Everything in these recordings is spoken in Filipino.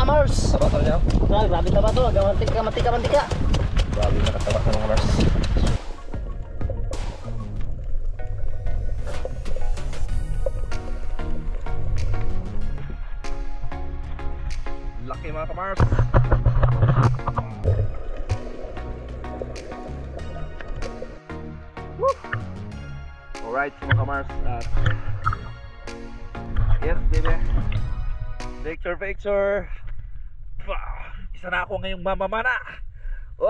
Kamars. Taba taba niya. Grabe taba to, mantika. Grabe nakataba sa mga Kamars. Laki mga Kamars. Alright mga Kamars. Yes baby. Picture. Isa na ako ngayong mamamana. Oh.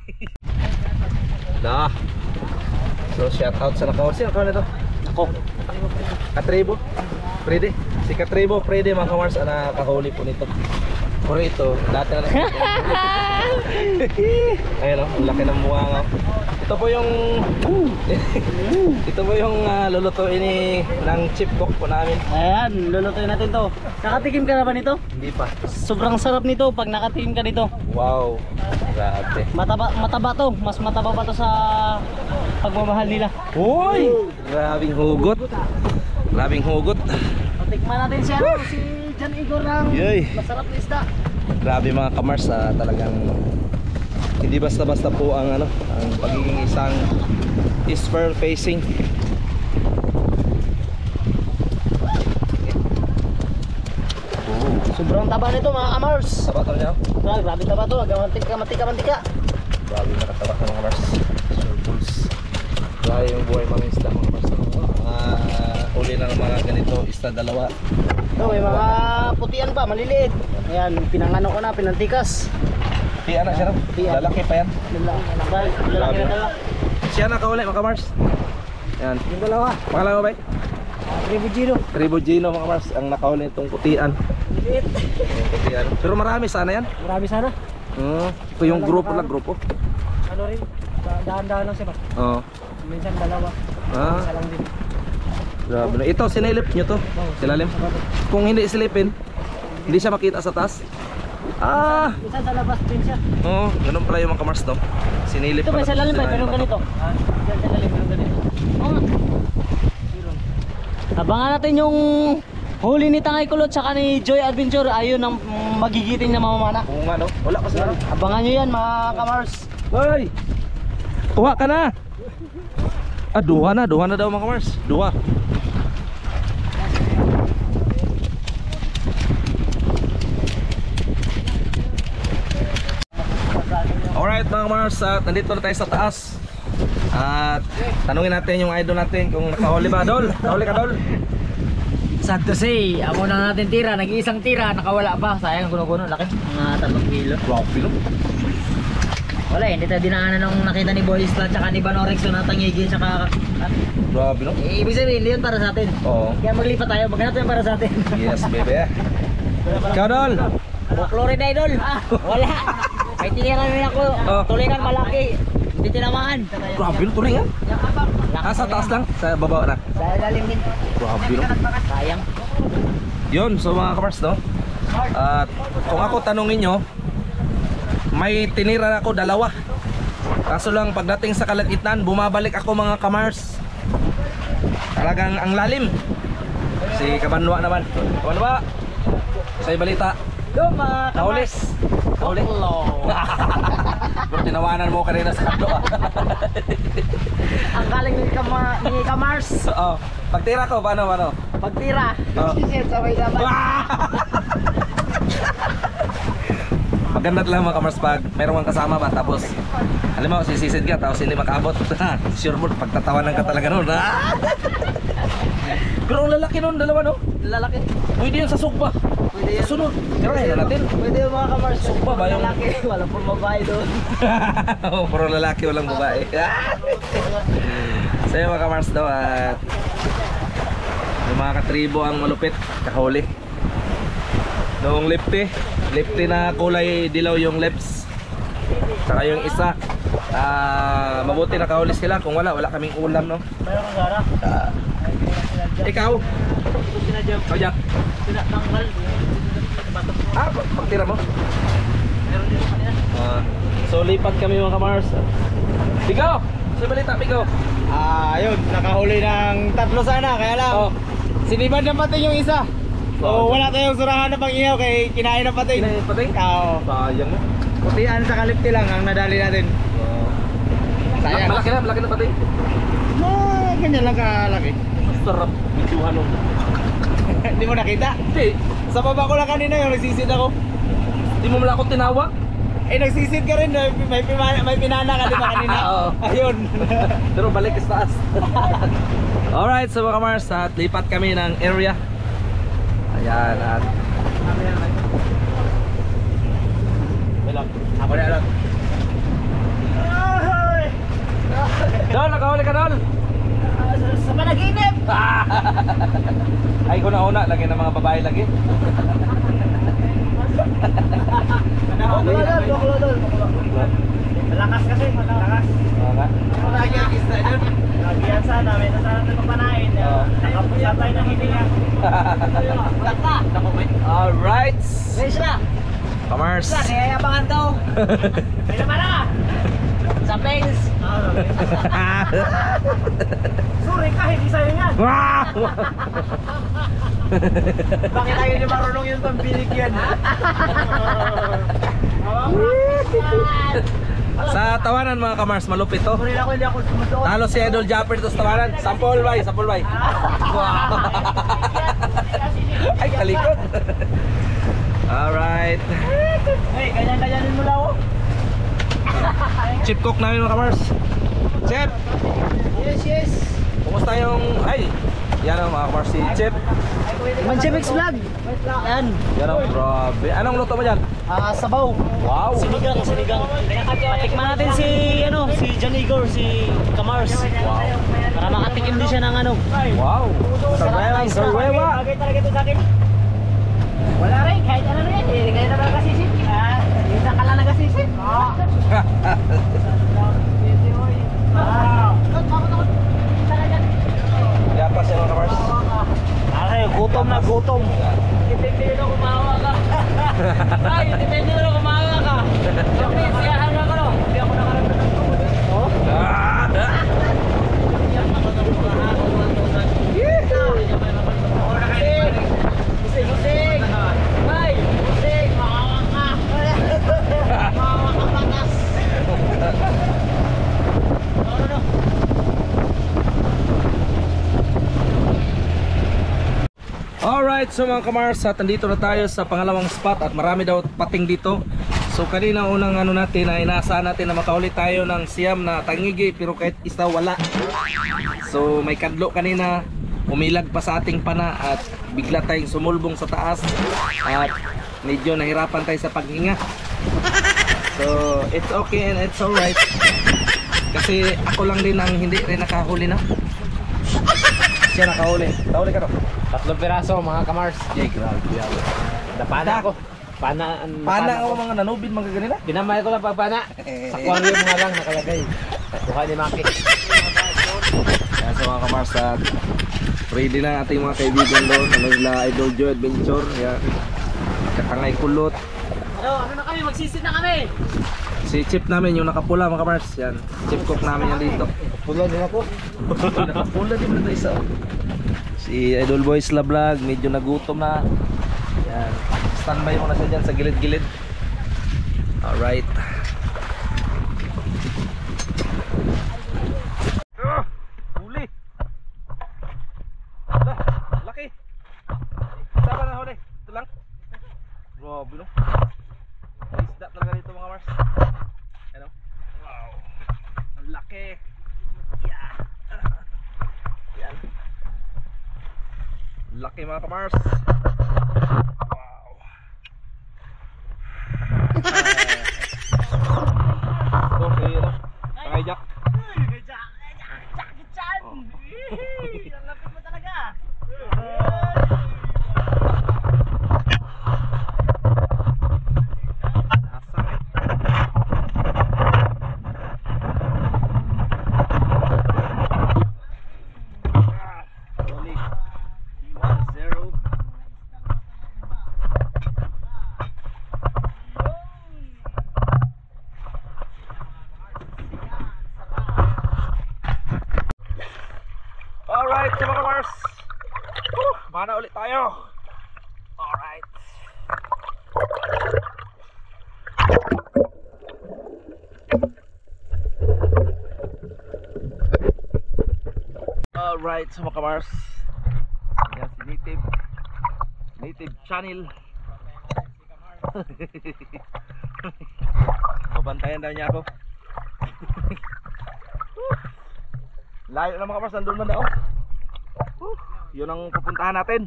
Nah. So shout out sa nakahuli. Sino nakahuli nito? Ako. Katribo. Freddy. Si Katribo, Freddy mga Kamars ang nakahuli po nito. Pero ito, dati na lang. Ayun o, ang laki ng mukha. Ito po yung ito po yung lulutuin ng chip cook po namin. Ayan, lulutuin natin to. Nakatikim ka na ba nito? Hindi pa. Sobrang sarap nito pag nakatikim ka nito. Wow, grabe. Mataba to, mas mataba pa to sa pagmamahal nila. Uy! Grabing hugot. Grabing hugot. Tikman natin siya, si John Igor ng masarap na isda. Grabe mga Kamars, talagang hindi basta-basta po ang ang pagiging isang spear facing. Sobrang taba nito mga Kamars. Taba taba niya. Grabe taba to, mantika. Grabe nakataba sa mga Kamars. Sure bulls. Grabe yung buhay mga isda mga Kamars. Huli ng mga ganito isda dalawa. Ito may mga putian pa, maliliit. Ayan, pinangano ko na, pinantikas. Tiyan na siya no? Lalaki pa yan. Lalaki na dalawa. Siya nakahuli mga Kamars. Yan. Yung dalawa. Pangalan mo ba? Tribo Gino. Mga Kamars ang nakahuli itong putian. Maliliit. Yung putian. Pero marami sana yan. Marami sana. Ito yung grupo. Ano rin, dahan-dahan lang siya ba? Oo. Minsan dalawa. Isa lang din. Grabe na. Ito, sinilip nyo to. Silalim. Kung hindi silipin, hindi siya makita sa taas. Minsan sa labas din siya. Oo, ganun pala yung mga Kamars to. Sinilip Ito may sa lalim ba? Meron ganito. Diyan sa lalim, meron ganito. Oo nga. Abangan natin yung huli ni Tangay Kulot tsaka ni Joy Adventure. Ayun ang magigiting na mamamana. Oo nga no, wala pa sila. Abangan nyo yan mga Kamars. Hoy! Kuha ka na! Duha na daw mga Kamars. Duha. Alright mga Kamars, nandito na tayo sa taas. At tanungin natin yung idol natin kung nakahuli ba. Dol, nakahuli ka Dol? Sad to say, amo na natin tira, nag-iisang tira, nakawala pa. Sayang kuno-kuno, laki. Mga 3 kilo. Grabe no? Wala hindi tayo dinaanan nung nakita ni Boy Isla tsaka ni Banorex na natangigin tsaka Grabe no? ibig sabihin, hindi yun para sa atin. Oo. Kaya maglipat tayo, maghanap yun para sa atin. Yes baby. Ikaw Dol? Folklore na idol. Wala. Ay tiniran rin ako. Tulingan malaki. Hindi tinamaan. Grabe no, tulingan. Sa taas lang? Sa baba na? Sa lalim din. Grabe no? Sayang. Yun, so mga Kamars no? At kung ako tanungin nyo, may tinira ako 2. Kaso lang pagdating sa kalagitnaan, bumabalik ako mga Kamars. Talagang ang lalim. Si Kabanwa naman. Kabanwa, sa'yo balita. Yo mga Kaulis. Kaulis. Pero tinawanan mo kanina sa kanto. Ang galing ni Kamars. Oo. Pagtira ko, paano? Pagtira. Sabay naman. Maganda lang mga Kamars pag meron kang kasama ba, tapos alam mo, sisisid ka tapos hindi makaabot. Sure mo, pagtatawanan ka talaga nun. Pero ang lalaki nun, 2 no? Lalaki. Pwede yan sa sugba. Pwede yan. Sunod, tirahin na natin. Pwede yung mga Kamars. Sugba ba yung... Lalaki. Walang pong babae doon. Puro lalaki, walang babae. So yung mga Kamars daw at yung mga katribo ang malupit, kahuli. Noong lefty na kulay dilaw yung lips. Saka yung isa, mabuti nakahuli sila. Kung wala kaming ulam no. Meron kang gara? Ikaw? Oh, Jack. Tinatanggal. Pagtira mo? Meron dito kanina. So lipat kami mga Kamars. Pigaw! Sa balita, Pigaw. Ayun, nakahuli ng 3 sana, kaya lang. Oh. Sinibad na pati yung isa. Oh, wala tayong surahan na pang-ihaw kay kinain ng pating. Kinain ng pating? Oo. Sayang mo. Putian sa kalipti lang ang nadali natin. Sayang. Malaki na pating. Ganyan lang kalaki. Sarap videohan nun. Hindi mo nakita? Hindi. Sa baba ko lang kanina yung nagsisid ako. Hindi mo mula ako tinawag. Eh nagsisid ka rin, may pinana ka di ba kanina? Oo. Ayun. Pero balik sa taas. Alright, so mga kamars, at lipat kami ng area. Ayan, at Ako na lang. Dol, nakahuli ka Dol. Sa panaginip! Ay, una, lagi ng mga babae lagi. Malakas kasi, malakas. Ako lagi ang isda dun. Lagi yan sana, may nasana tayo papanain. Nakapusa tayo ng hininga. Laka! Alright. Race na! Kamars. Kaya yabangan daw. May naman na! Sa Pens! Sorry ka, hindi sa'yo yan! Bakit tayo ni marunong yung pambilig yan? Sa tawanan mga kamars, malupit to. Sorry ako, hindi ako sumusuot. Talo si Idol Japper to sa tawanan. Sampol bay. Ay, kalikot. Alright. Hey, ganyan-ganyanin mo lang ako. Chip cook namin mga kamars. Chip, Yes. kumusta yung... Ay, yan ang mga kamars si Chip. Manchemix vlog. Yan. Yan ang grabe. Anong luto mo dyan? Sabaw. Wow. Sinigang. Patikman natin si John Igor, si Kamars. Wow. Para makatikim din siya ng Wow. Sarwewa. Bagay talaga ito sa akin. Wala rin, kahit ano rin. Hindi kayo na nagkasisit. Hindi ka lang nagkasisit. Yapas yan mga kamars. Ay, gutom. Depende na kumawa ka. Ay, depende na kumawa ka. Sabi, siyahan na ka no. Hindi ako nakaramdaman ng tubod. Oh? Busing! Ay! Busing! Makawa ka! Makawa ka patas! Ano? Alright, so mga kamars, at nandito na tayo sa pangalawang spot at marami daw pating dito. So kanina unang natin ay inaasahan natin na makahuli tayo ng siyam na tangigi pero kahit isa wala. So may kadlo kanina, umilag pa sa ating pana at bigla tayong sumulbong sa taas at medyo nahirapan tayo sa paghinga. So it's okay and it's alright. Kasi ako lang din ang hindi rin nakahuli na. Siya nakahuli. Nakahuli ka no? 3 piraso mga kamars. Yay, grabe. Napana ako. Pana ako mga nanubin mga ganila. Dinamay ko lang pagpana. Sa aquarium nga lang nakalagay. Buka ni Maki. Kaya sa mga kamars at ready na ating mga kaibigan doon. Ano sila Idol Joe Adventure. Yan. Katangay kulot. Ano na kami? Magsisit na kami. Si Chip namin yung nakapula mga kamars. Yan. Chip cook namin yan dito. Pula din ako. Nakapula din na isa. Si Idol Boys La Vlog medyo nagutom na. Yan. Standby mo na siya dyan sa gilid-gilid. Alright. Huli. Laki. Saan na huli? Ito lang. Grabe no. Isda talaga dito mga Mars. Ano? Wow. Ang laki. Yeah. Yan. Laki mga kamars. Wow. Okay, ano? Tangay Jack. Jack-chan! Ang lapit mo talaga. Alright, so mga kamars, yan si Native Channel. Babantayan daw niya ako. Layo na mga kamars, nandun man daw. Yun ang pupuntahan natin.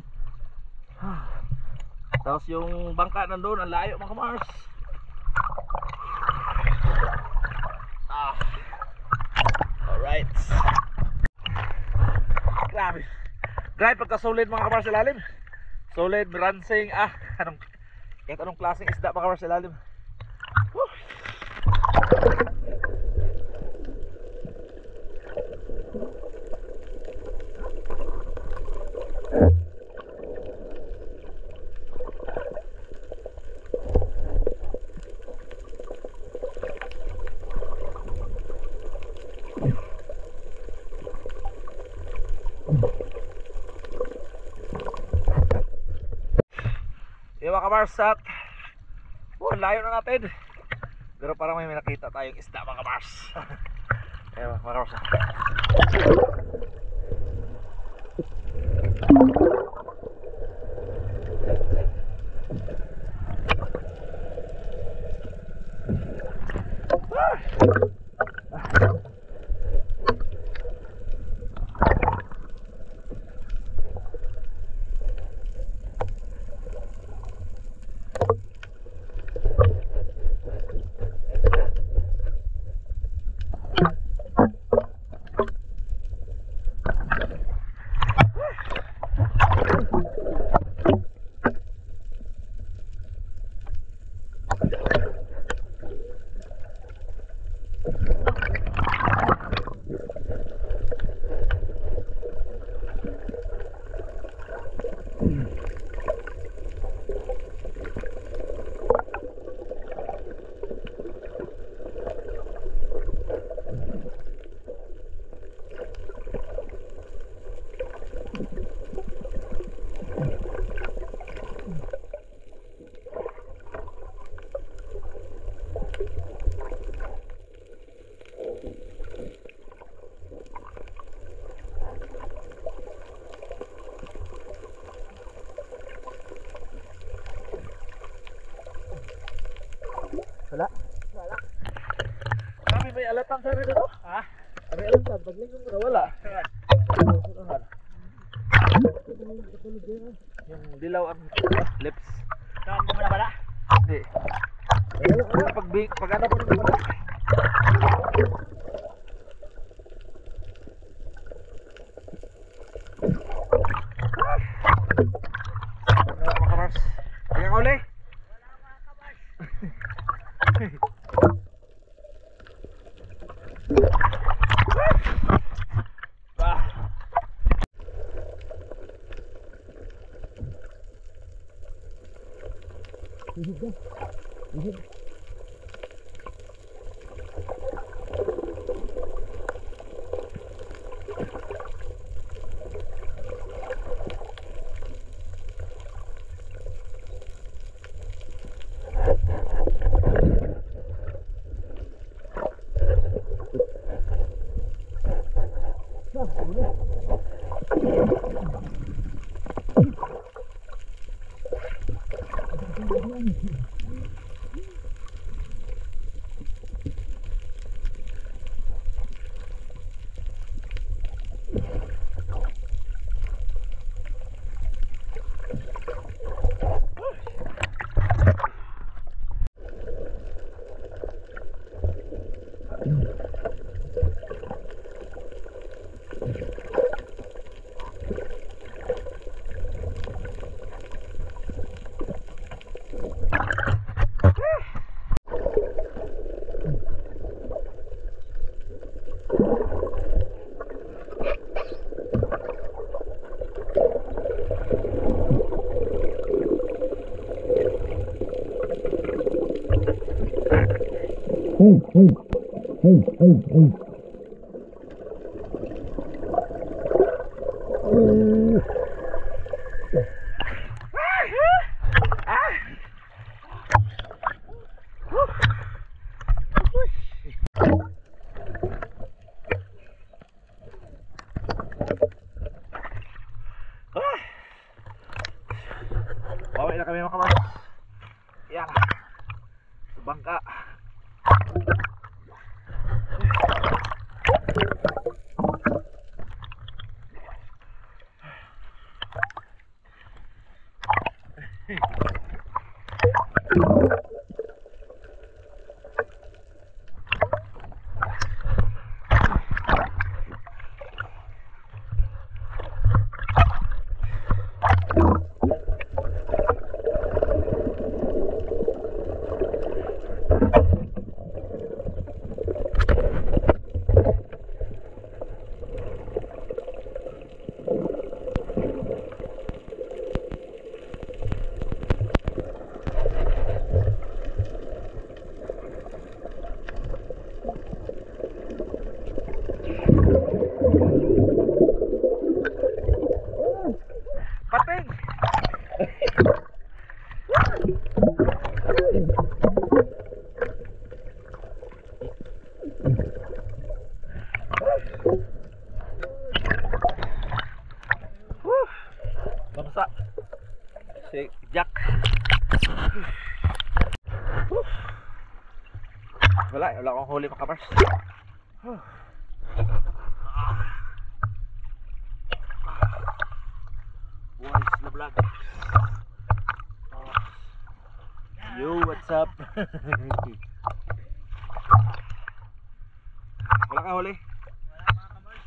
Tapos yung bangka nandun, ang layo mga kamars. Alright. Grabe. Grabe pagka-solid mga kamars sa ilalim. Solid, balancing. Anong klaseng isda mga kamars sa ilalim. Yung mga kamarsat, layo na natin. Pero parang may nakita tayong isda mga kamars. Ayan mga kamarsat. Wala. Kami may alatang sabi dito. Ha? May alatang. Paglingon ko na wala. Yung dilaw ang lips. Saan mo na bala? Hindi. Pag ano pa rin wala. Mga kamars. Kaya ka uli? bangka. Pating. Bangsa. Si Jack. Wala akong huli mga kamars. Boys na vlog. Yo, what's up? Wala ka huli? Wala mga kamars.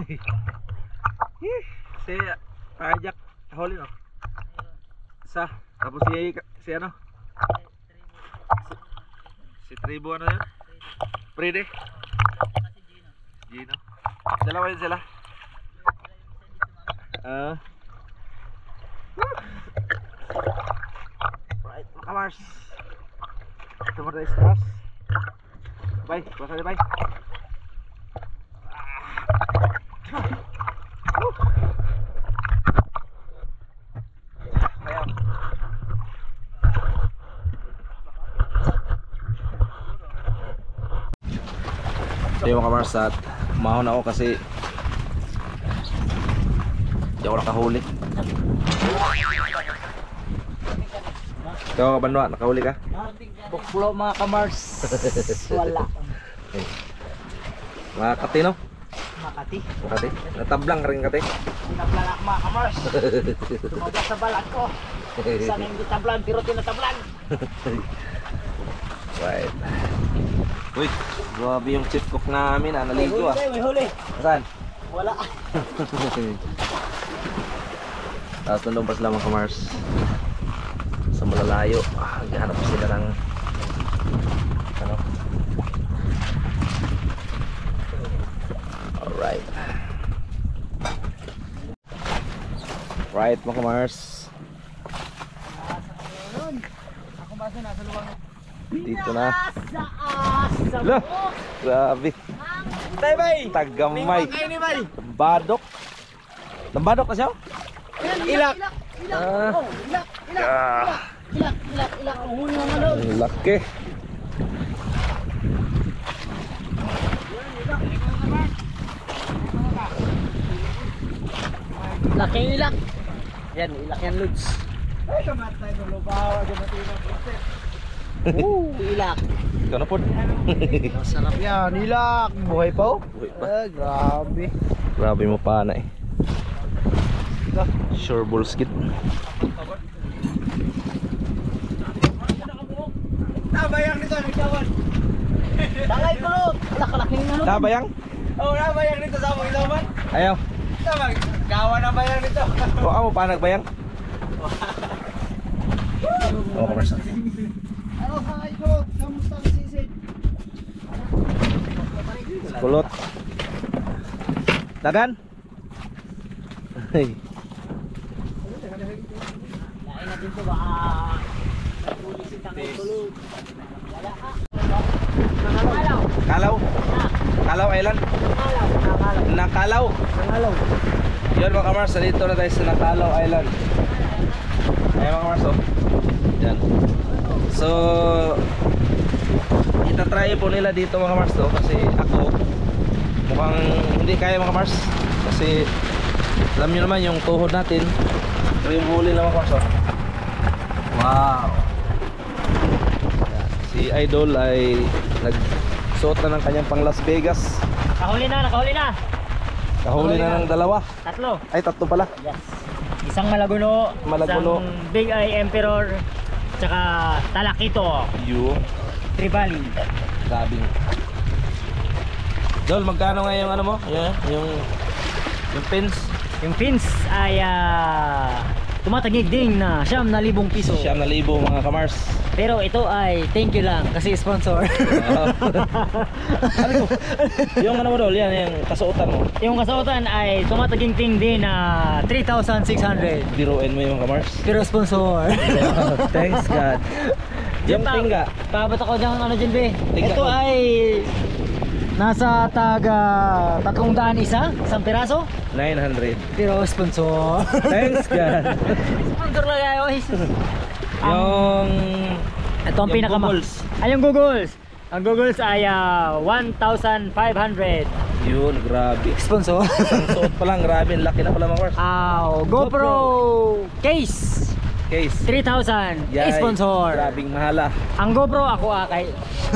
Si Jack huli no? Isa. Tapos si ano? Si Tribo ano yun? Pride? Kasi Gino. Gino. Dalawa yun sila. Right, mga kamars. Ito mo na stars. Bye, basa na bye. Kaya. So yung mga kamars at mahon ako kasi hindi ako nakahuli. Ikaw Banwa, nakahuli ka? Buklo mga kamars. Wala. Makati no? Makati. Makati? Natablang ka rin kati? Tinablan ako mga kamars. Tumabla sa balat ko. Sana hindi tablan pero tinatablan. Right. Uy, grabe yung chip cook namin, naligo ah. May huli. Saan? Wala. Tapos nandun pa sila mga kamars sa malalayo. Naghahanap sila ng ano. Alright. Right mga kamars. Ako ba nasa luwang? Dito na. Lah, grabe. Tay-bay. Tagamay. Kayo ni bay. Badok. Nambadok na siya? Ilak. Ah. Oh, ilak. Ilak. Ang huli ng ano. Ang laki. Laki ilak. Yan, ilak yan, Lods. Ay, kamatay ng lubawa. Dumating ng princess. Ilak. Ikaw na po. Masarap yan, ilak. Buhay pa oh. Buhay pa. Grabe. Grabe mo pa na eh. Sure bullskit. Nabayang nito, nagkawan. Dangay ko lo. Laki-laki ng ano. Tabayang? Oh, nabayang nito sa among ilawan. Ayaw. Tama, gawa na bayang nito. O ako pa nagbayang? Oo, kamersa. Ano, hi ko. Kamusta ang sisid? Kulot. Dagan? Ay. Lain natin to ba? Nagulisin ang tulog. Wala ka. Nakalaw. Kalaw? Kalaw Island? Nakalaw. Nakalaw? Nakalaw. Yun mga kamars, dito na tayo sa Nakalaw Island. Ayan mga kamars oh. Yan. So itatry po nila dito mga kamars to. Kasi ako mukhang hindi kaya mga kamars. Kasi alam nyo naman yung tuhod natin. Pero yung huli lang mga kamars oh. Wow. Yan. Si Idol ay nagsuot na ng kanyang pang Las Vegas. Nakahuli na. Kahuli na ng dalawa. Tatlo. Ay, tatlo pala. Yes. Isang Malaguno, Malaguno. isang Big Eye Emperor, tsaka Talakito, Yung Tribali. grabing. Dol, magkano nga yung ano mo? Yeah, yung pins. Yung fins ay tumatagig din na 9,000 piso. 9,000 mga kamars. Pero ito ay thank you lang kasi sponsor. Ano to? Yung ano mo Dol, yan yung kasuotan mo. Yung kasuotan ay tumataging ting din na 3,600. Biruin mo yung kamars. Pero sponsor. Thanks God. Yung tingga. Paabot ako dyan ano dyan be. Tingga Ito ko. ay nasa taga 300 isang piraso. 900. Pero sponsor. Thanks God. Sponsor na kayo. Yung Ito ang yung pinaka googles. Ay yung googles. Ang googles ay 1,500. Yun, grabe. Sponsor. Isang suot pa lang, grabe. Ang laki na pala mga kamars. GoPro case Case. 3,000. Yay, Sponsor. grabing mahala. Ang GoPro ako kay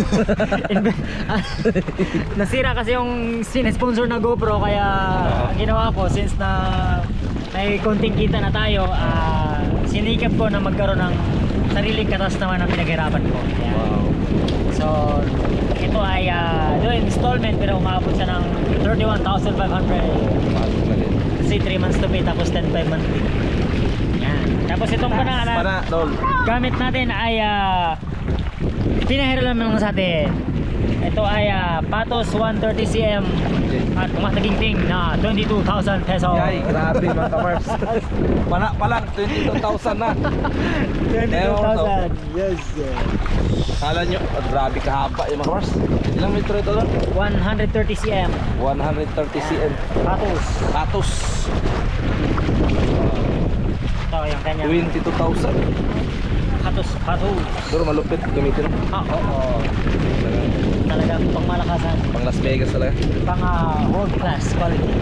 nasira kasi yung sponsor na GoPro kaya ang ginawa ko since na may konting kita na tayo, sinikap ko na magkaroon ng sariling katas naman ang pinaghirapan ko. Ayan. Wow. So ito ay installment pero umabot siya ng 31,500 kasi 3 months to pay tapos 10,500 monthly. Yan. Tapos itong Pana, Dol. gamit natin ay pinahero lang sa atin. Ito ay Patos 130cm at tumataging ting na 22,000 pesos. Yay, grabe mga kamars. Pana pa lang, 22,000 na. 22,000. Yes. Kala nyo, grabe kahaba yung mga kamars. Ilang metro ito Dol? 130cm 130 cm. Patos. Patos. Ito yung kanya 22,000. Patos. Pero malupit gamitin. Oo. Talagang pang malakasan, Pang Las Vegas talaga. pang world class quality.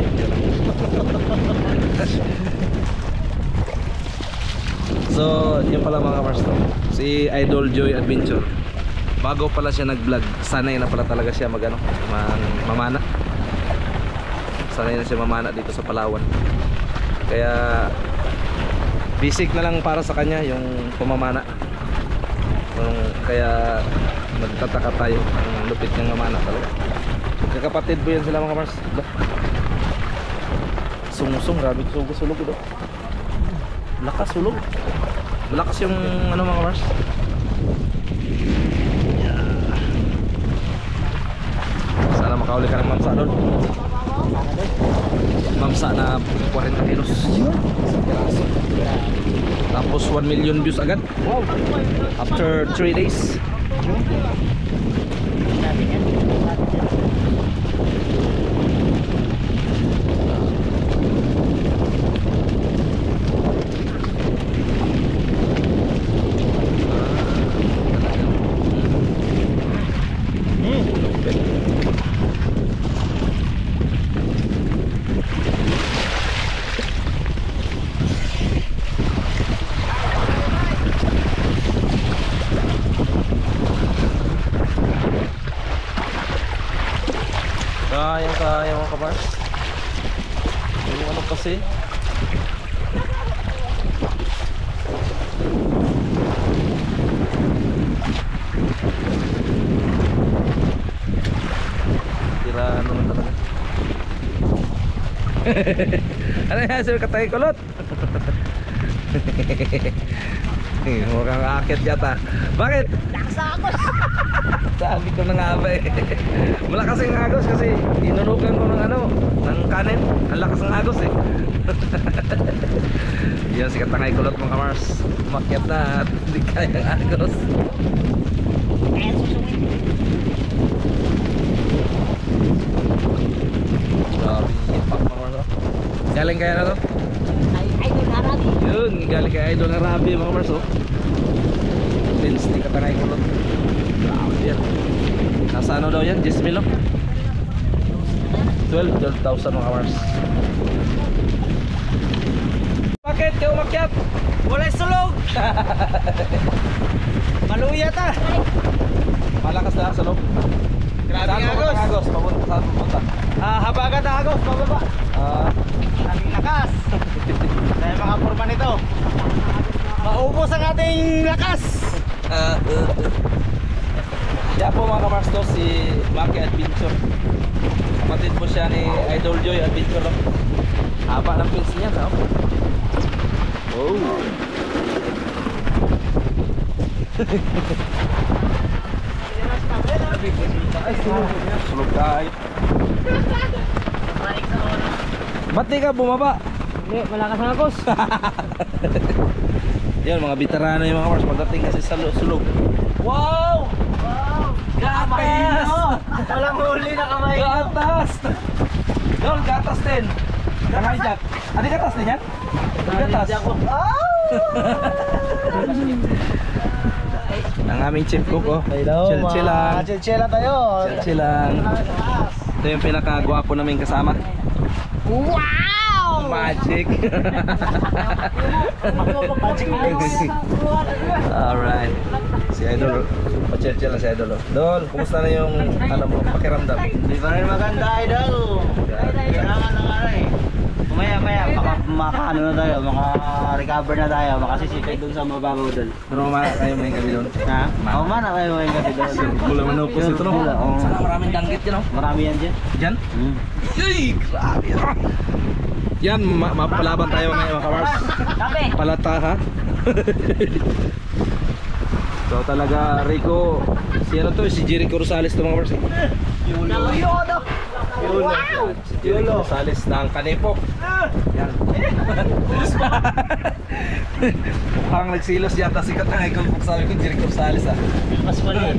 So, yun pala mga kamars to. Si Idol Joy Adventure. Bago pala siya nag-vlog, sanay na pala talaga siya mamana. Sanay na siya mamana dito sa Palawan. Kaya basic na lang para sa kanya yung pamamana. Kaya nagtataka tayo ang lupit ng mamana talaga. Kakapatid po yan sila mga kamars. Sungsung, grabe sulog ito. Lakas sulog. Malakas yung ano mga kamars. Sana makauli ka ng mamsa doon. Mamsa na 40 kilos. Tapos 1 million views agad. After 3 days. Kaya mga kabars. Yung ano kasi tira ano na talaga. Ano yan sir, katay kulot. Mukhang akit yata. Bakit? Nakasakot. Sabi ko na nga ba eh. Malakas yung agos kasi inunugan ko ng ano, ng kanin. Ang lakas ng agos eh. Yan si Katangay Kulot mga kamars. Umakyat na at hindi kaya ang agos. Kaya susungin. Grabe ipak mga kamars. Galing kaya na to? Ay, doon harap. Yun, galing kay Idol na Rabi mga kamars oh. Lens ni Katangay Kulot. Grabe yan. Nasa ano daw yan? 10 milo? 12,000 mga kamars. Bakit kayo umakyat? Walay sulog. Maluya ta. Malakas na sa loob. Grabe Saan nga, pupunta, Agos. Agos? Saan pupunta? Habagat na Agos, pababa. Aming lakas. Dahil mga forma nito. Maubos ang ating lakas. Siya po mga kamarsto, si Maki Adventure. Kapatid po siya ni Idol Joy Adventure. No? Haba ng pins niya. No? Oh. Ay, sulog tayo. Ba't di ka bumaba? Hindi, malakas ang Agos. Yan, mga veterano yung mga kars pagdating kasi sa sulog. Wow! Gatas! Walang huli na kamay. Gatas! Dol, gatas din. Kamay Jack. Ano gatas din yan? Gatas. Ang aming chip cook, oh. Chill lang. Chill tayo. Chill lang. Ito yung pinakagwapo namin kasama. Wow! Magic. Magic. Alright. Si Idol, pa-chill lang si Idol. Oh. Dol, kumusta na yung ano mo, pakiramdam? Hindi pa rin maganda, Idol. Kailangan ng ano eh. Maya, maka-ano na tayo, maka-recover na tayo, makasisikay dun sa mababaw dun. Pero mamaya kayo may gabi doon. Ha? Oo man, kayo may gabi dun. Bula manupos ito, no? Bula, oo. Sana maraming danggit yun, no? Marami yan dyan. Diyan? Yay! Grabe. Yan, mapalaban tayo ngayon mga kamars. Sabi! Palata, ha? So talaga, Rico, si ano to, si Jericho Rosales to mga kamars. Yulo! Wow! Si Jericho Rosales ng Kanipok. Yan. Mukhang nagsilos yata sikat ng icon book, sabi ko Jericho Rosales, ha? Mas pala.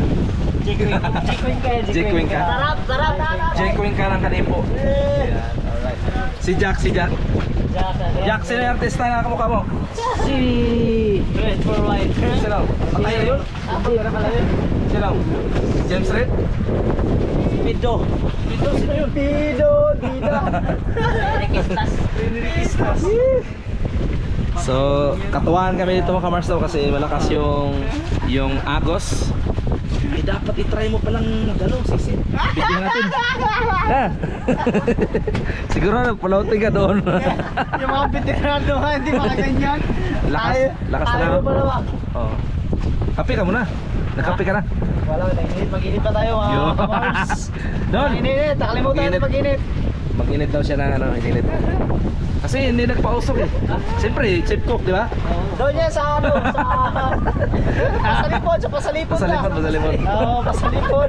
J-Queen ka. Sarap! J-Queen ka ng Kanipok. Yan, alright. Si Jack. Jack, sino yung artista na kamukha mo? Si Red for White. Sino? Patay na yun? Sino? James Reid? Pido. Sino yun? Pido, Dida. Requistas. So, katuwaan kami dito mga kamarsto kasi malakas yung Agos. Eh, dapat itry mo palang mag-ano, sisi. Bigyan natin. Ha? Siguro nagpalautin ka doon. Yung mga veterano nga, hindi makaganyan. Lakas na Tayo lang. pa naman. Oh. Kape ka muna. Nagkape ka na. Wala, mag-init pa tayo mga Yo. kapars. Doon. Mag-init, nakalimutan Mag-init. natin mag-init. Mag-init daw siya ng ano, init. Kasi hindi nagpausok eh. Siyempre, chip cook, di ba? Doon yan sa ano, sa pasalipod, sa pasalipod na. Pasalipod. Oo, pasalipod.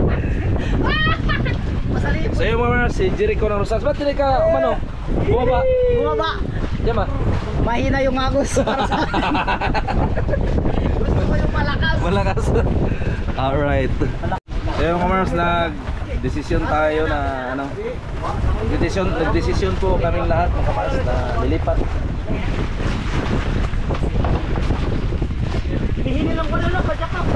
Pasalipod. So yung mga si Jericho ng Rosales, ba't hindi ka umano? Bumaba. Diyan ba? Mahina yung Agos para sa akin. Gusto ko yung malakas. Malakas. Alright. So yung mga Mars, nag-desisyon tayo na ano, nag-desisyon po kaming lahat mga Mars na lilipat. Hihini lang ko lang, padyak ka.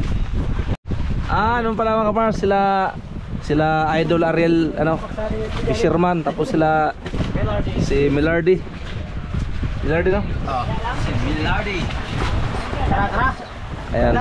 Anong pala mga Mars, sila Idol Ariel, ano, Fisherman, tapos sila si Milardi, no? Si Milardi. Tara. Ayan.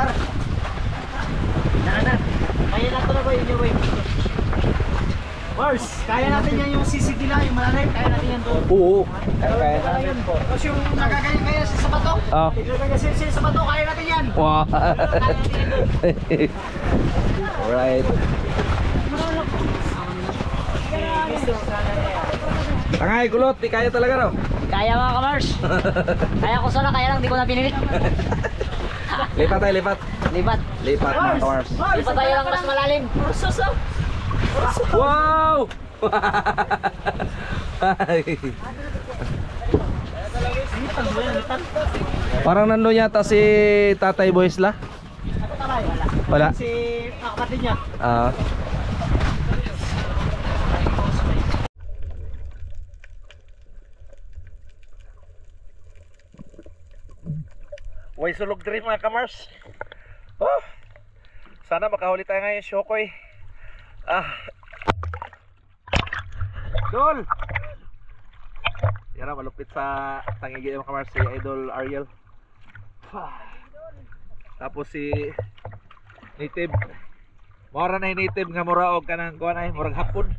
Tara. Kaya natin na ba yun yung way? Mars, kaya natin yan yung CCD lang, yung malalim, kaya natin yan doon. Oo. Kaya. Tapos yung nagagaya kaya sa sabato, Oh. nagagaya sa sabato, kaya natin yan. Wow. Kaya natin yan doon. Alright. Tangay kulot, di kaya talaga no? Kaya mga kamars. Kaya ko sana, kaya lang di ko na pinilit. Lipat tayo, lipat. Lipat. Lipat mga Mars. Lipat tayo lang mas malalim. Wow! Parang nandun yata si Tatay Boysla. Wala. Si kapatid niya. Ah. Way sulog dream mga kamars. Oh. Sana makahuli tayo ngayon Shokoy. Ah. Dol. Yan na, malupit sa tangigi mga kamars, si Idol Ariel. Tapos si Native. Mura na yung Native nga mura og kanang kuan ay murag hapon.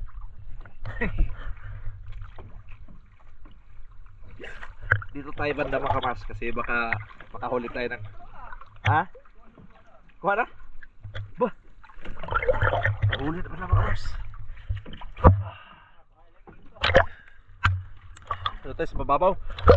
Dito tayo banda mga kamars kasi baka makahuli tayo ng ha? Kuha na? Bah! Huli na ba na mga kamars? Ito tayo sa mababaw.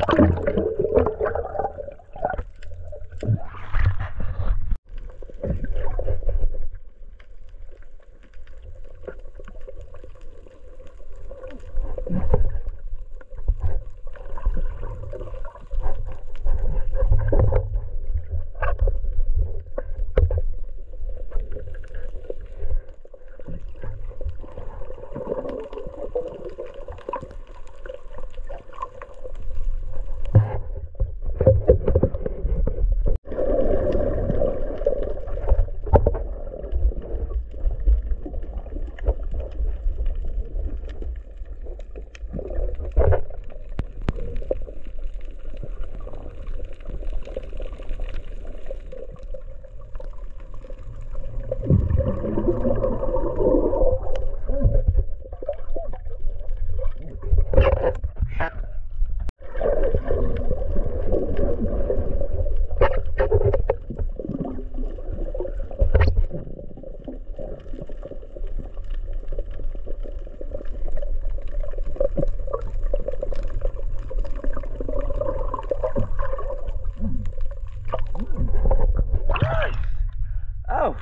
Oh.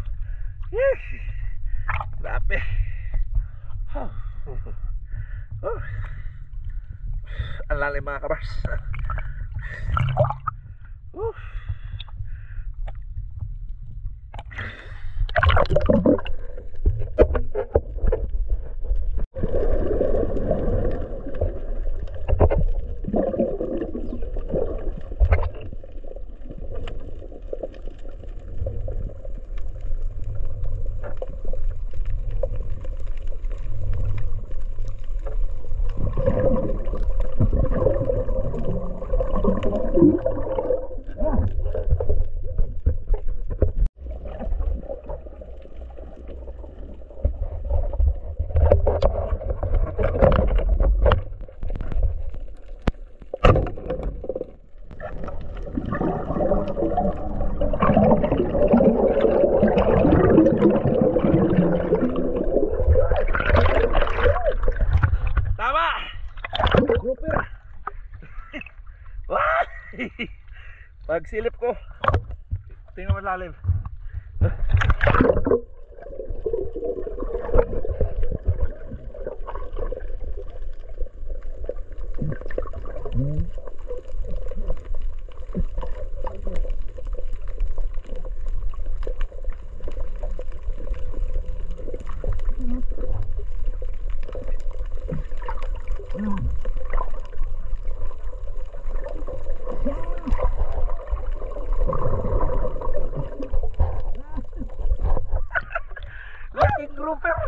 Grabe. Oh. Oh. Ang lalim mga kabars. Oh. Tama! Grouper! Pag silip ko, tingnan mo lalim. Laking grouper!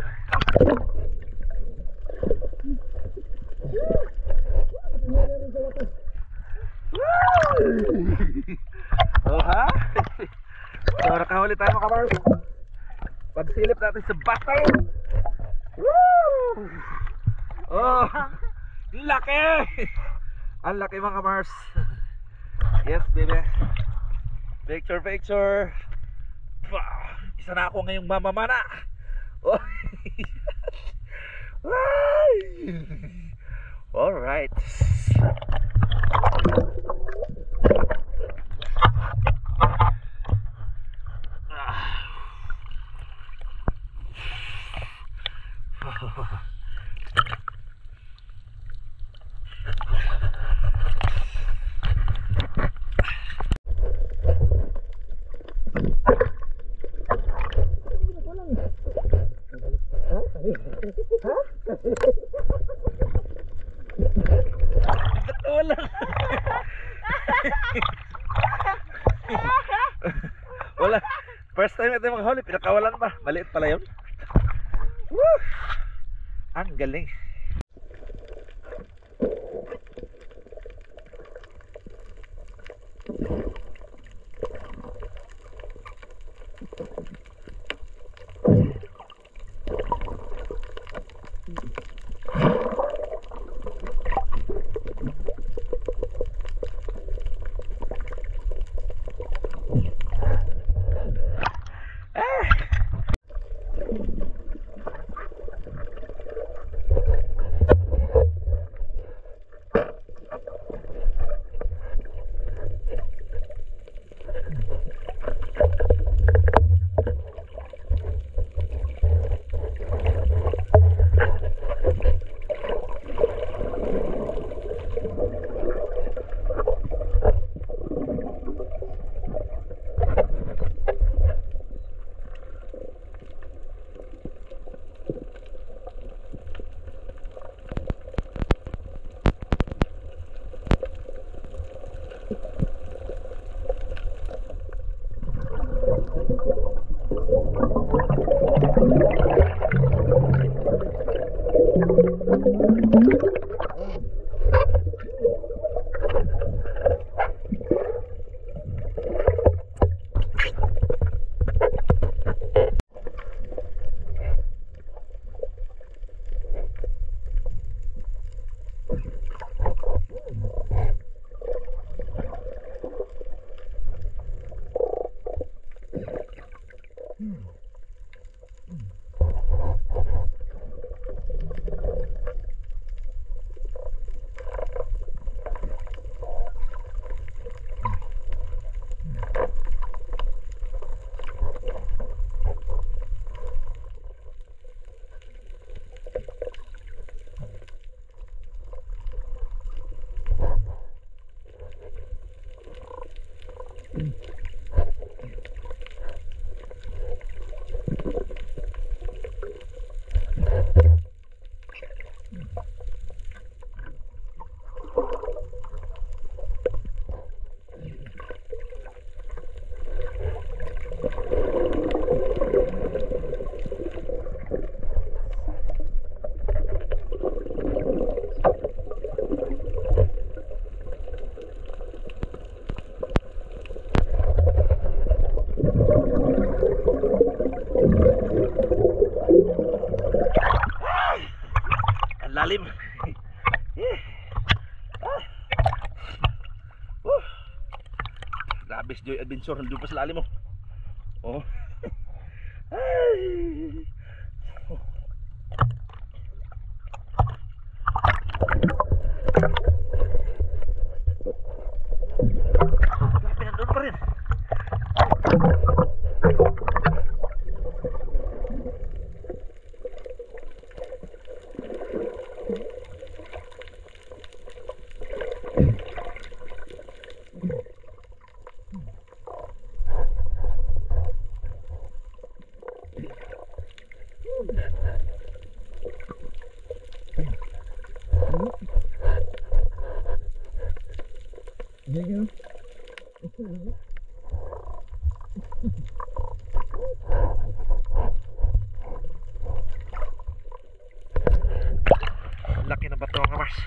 Oh ha? So nakahuli tayo mga kamars. Pagsilip natin sa batang. Woo! Oh! Laki! Ang laki mga kamars. Yes baby. Picture picture. Isa na ako ngayong mamamana. Oh. Alright. Wala. Wala. First time natin maghuli, pinakawalan pa. Maliit pala yun. Woo! Ang galing. Ang lalim. Grabe si Joy Adventure, nandun pa sa lalim mo. Oh. Ay. Grabe, nandun pa rin. Laki na bato mga Mars.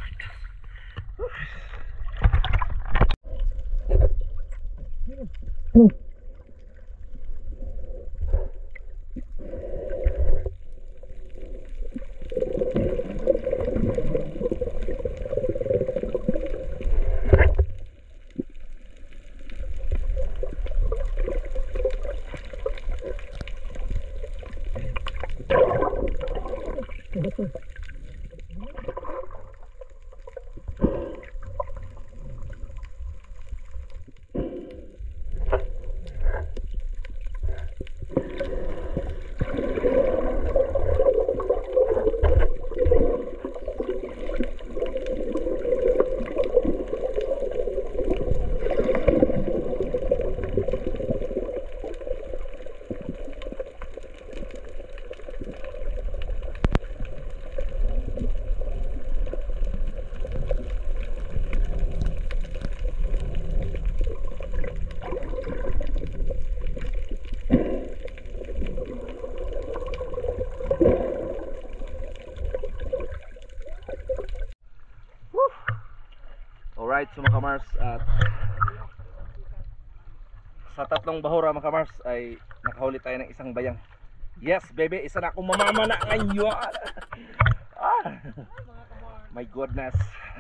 Alright, so mga Mars, at sa tatlong bahura mga Mars ay nakahuli tayo ng isang bayang. Yes baby, isa na akong mamamana ngayon. My goodness.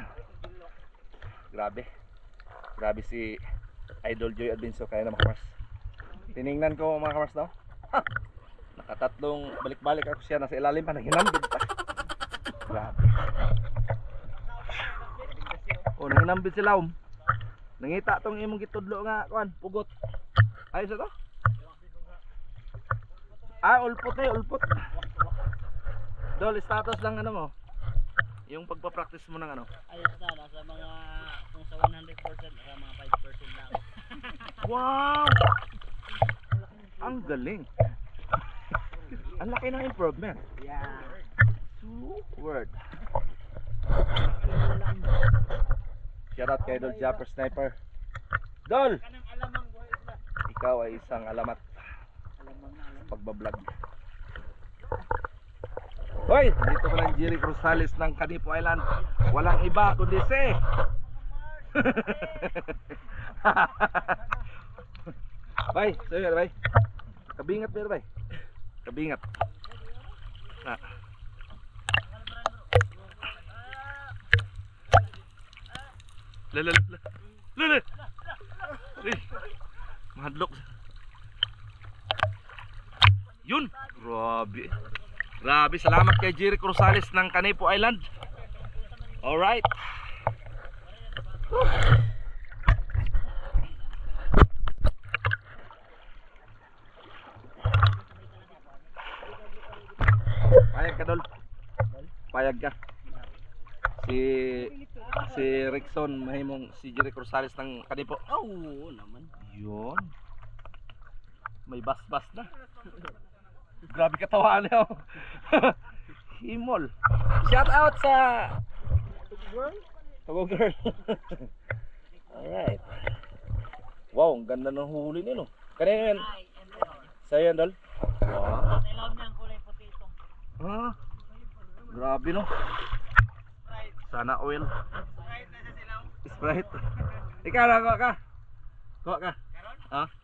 Grabe si Idol Joy Adventure kaya na mga Mars. Tiningnan ko mga Mars daw. Nakatatlong balik-balik ako siya, nasa ilalim pa, naghinambid pa. Grabe. Oh, nanginambit sila nangita tong imong gitudlo nga kuan, pugot. Ayos ito? Ulpot na ulpot. Dol, status lang ano mo? Yung pagpa-practice mo ng ano? Ayos na, nasa mga, kung sa 100%, nasa mga 5% na ako. Wow! Ang galing. Ang laki ng improvement. Yeah. Word. Shout out kay Dol Japper Sniper. Dol! Ikaw ay isang alamat sa pagbablog. Hoy! Dito mo lang Jerry Cruzales ng Canipo Island. Walang iba kundi si Bay, sayo bay. Kabingat pero bay. Kabingat. Na. Lala. Mahadlok. Yun. Grabe, salamat kay Jerry Cruzales ng Canipo Island. Alright. Payag ka, Dol. Payag ka. Si Rickson mahimong si Jerry Cruzales ng Canipo. Oo naman. Yun. May bas-bas na. Grabe katawaan niya. Himol. Shout out sa Togo Girl. Alright. Wow, ang ganda ng huli niya no. Kanina yan. Sa'yo yan, Dol? Wow. Ilaw niya ang kulay puti ito. Ah, grabe no. Sana oil. Sprite na sa silaw. Sprite. Ikaw na, kuha ka. Kuha ka. Ha?